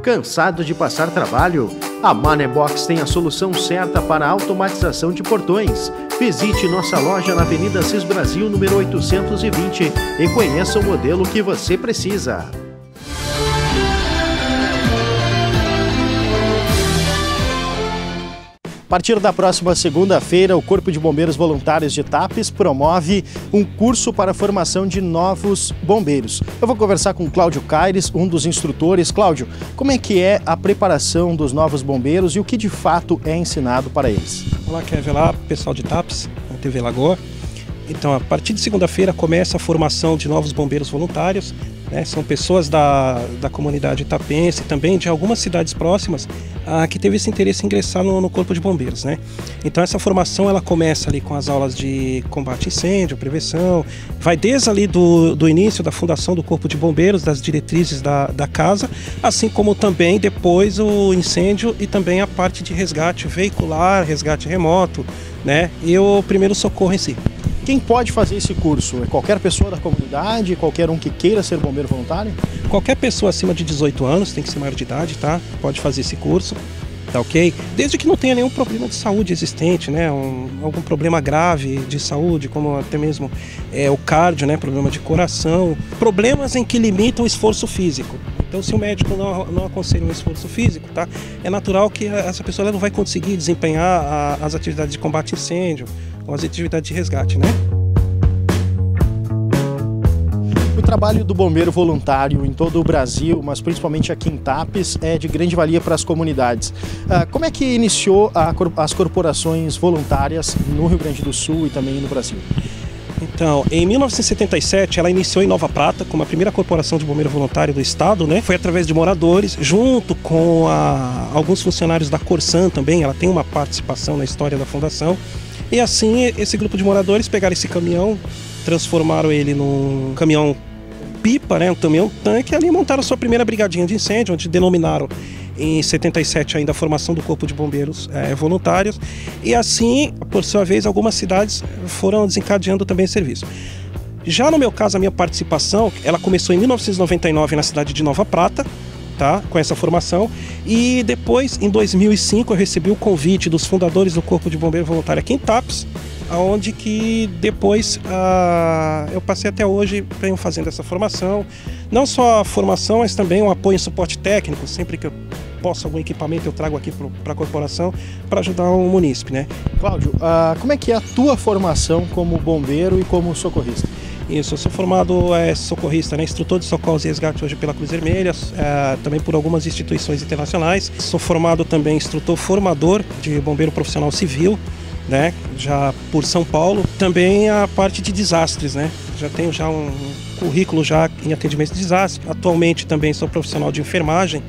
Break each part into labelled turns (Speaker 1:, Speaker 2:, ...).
Speaker 1: Cansado de passar trabalho? A Manebox tem a solução certa para a automatização de portões. Visite nossa loja na Avenida Cis Brasil, número 820 e conheça o modelo que você precisa. A partir da próxima segunda-feira, o Corpo de Bombeiros Voluntários de Tapes promove um curso para a formação de novos bombeiros. Eu vou conversar com o Cláudio Caires, um dos instrutores. Cláudio, como é que é a preparação dos novos bombeiros e o que de fato é ensinado para eles?
Speaker 2: Olá, Kevin, olá pessoal de Tapes, na TV Lagoa. Então, a partir de segunda-feira começa a formação de novos bombeiros voluntários. São pessoas da comunidade tapense, também de algumas cidades próximas, que teve esse interesse em ingressar no Corpo de Bombeiros. Então essa formação ela começa ali com as aulas de combate a incêndio, prevenção, vai desde ali do início da fundação do Corpo de Bombeiros, das diretrizes da casa, assim como também depois o incêndio e também a parte de resgate veicular, resgate remoto, e o primeiro socorro em si.
Speaker 1: Quem pode fazer esse curso? É qualquer pessoa da comunidade, qualquer um que queira ser bombeiro voluntário?
Speaker 2: Qualquer pessoa acima de 18 anos, tem que ser maior de idade, tá? Pode fazer esse curso, tá ok? Desde que não tenha nenhum problema de saúde existente, algum problema grave de saúde, como até mesmo o cardio, problema de coração, problemas em que limitam o esforço físico. Então, se o médico não aconselha um esforço físico, tá? É natural que essa pessoa não vai conseguir desempenhar as atividades de combate a incêndio ou as atividades de resgate,
Speaker 1: O trabalho do bombeiro voluntário em todo o Brasil, mas principalmente aqui em Tapes, é de grande valia para as comunidades. Como é que iniciou as corporações voluntárias no Rio Grande do Sul e também no Brasil?
Speaker 2: Então, em 1977, ela iniciou em Nova Prata como a primeira corporação de bombeiro voluntário do estado, Foi através de moradores, junto com alguns funcionários da Corsan também, ela tem uma participação na história da fundação. E assim, esse grupo de moradores pegaram esse caminhão, transformaram ele num caminhão pipa, um caminhão tanque, e ali montaram a sua primeira brigadinha de incêndio, onde denominaram em 77 ainda a formação do Corpo de Bombeiros voluntários, e assim, por sua vez, algumas cidades foram desencadeando também esse serviço. Já no meu caso, a minha participação, ela começou em 1999 na cidade de Nova Prata, com essa formação, e depois, em 2005, eu recebi o convite dos fundadores do Corpo de Bombeiro Voluntário aqui em Tapes, onde que depois eu passei até hoje venho fazendo essa formação, não só a formação, mas também um apoio e suporte técnico, sempre que eu posso algum equipamento eu trago aqui para a corporação para ajudar o munícipe,
Speaker 1: Cláudio, como é que é a tua formação como bombeiro e como socorrista?
Speaker 2: Isso, eu sou formado socorrista, instrutor de socorros e resgate hoje pela Cruz Vermelha, também por algumas instituições internacionais. Sou formado também instrutor formador de bombeiro profissional civil, já por São Paulo. Também a parte de desastres, já tenho um currículo já em atendimento de desastres. Atualmente também sou profissional de enfermagem,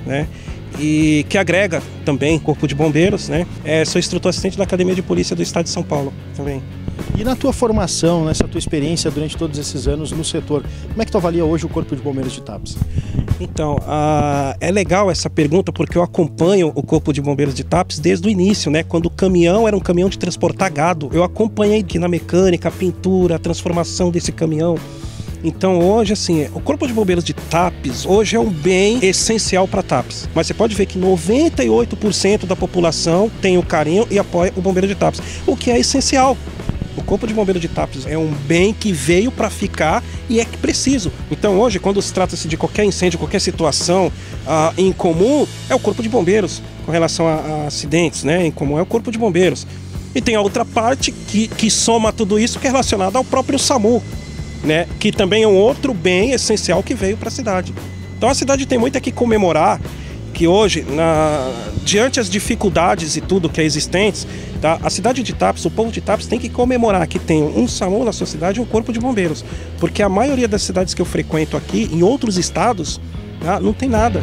Speaker 2: e que agrega também Corpo de Bombeiros, sou instrutor assistente da Academia de Polícia do Estado de São Paulo também.
Speaker 1: E na tua formação, nessa tua experiência durante todos esses anos no setor, como é que tu avalia hoje o Corpo de Bombeiros de Tapes?
Speaker 2: Então, é legal essa pergunta porque eu acompanho o Corpo de Bombeiros de Tapes desde o início, quando o caminhão era um caminhão de transportar gado. Eu acompanhei aqui na mecânica, a pintura, a transformação desse caminhão. Então hoje, assim, o Corpo de Bombeiros de Tapes hoje é um bem essencial para Tapes. Mas você pode ver que 98% da população tem o carinho e apoia o Bombeiro de Tapes, o que é essencial. O Corpo de Bombeiro de Tapes é um bem que veio para ficar e é preciso. Então hoje, quando se trata-se de qualquer incêndio, qualquer situação em comum, é o Corpo de Bombeiros. Com relação a acidentes, em comum é o Corpo de Bombeiros. E tem a outra parte que soma tudo isso, que é relacionada ao próprio SAMU, que também é um outro bem essencial que veio para a cidade. Então a cidade tem muito que comemorar, que hoje, diante as dificuldades e tudo que é existentes, a cidade de Tapes, o povo de Tapes tem que comemorar que tem um SAMU na sua cidade e um Corpo de Bombeiros. Porque a maioria das cidades que eu frequento aqui, em outros estados, não tem nada.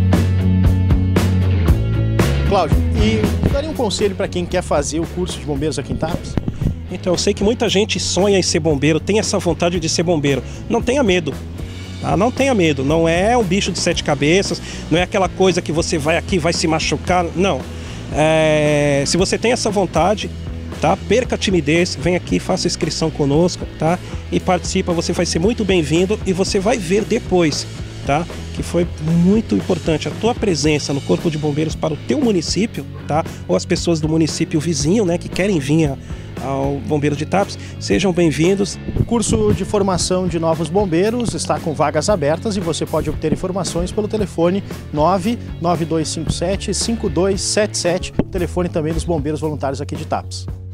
Speaker 1: Cláudio, e tu daria um conselho para quem quer fazer o curso de bombeiros aqui em Tapes?
Speaker 2: Então, eu sei que muita gente sonha em ser bombeiro, tem essa vontade de ser bombeiro. Não tenha medo. Não tenha medo, não é um bicho de 7 cabeças, não é aquela coisa que você vai aqui, vai se machucar, não. Se você tem essa vontade, perca a timidez, vem aqui, faça inscrição conosco, e participa, você vai ser muito bem-vindo e você vai ver depois tá? Que foi muito importante. A tua presença no Corpo de Bombeiros para o teu município, tá? Ou as pessoas do município vizinho, né, que querem vir ao Bombeiro de Tapes, sejam bem-vindos.
Speaker 1: O curso de formação de novos bombeiros está com vagas abertas e você pode obter informações pelo telefone 99257-5277, o telefone também dos bombeiros voluntários aqui de Tapes.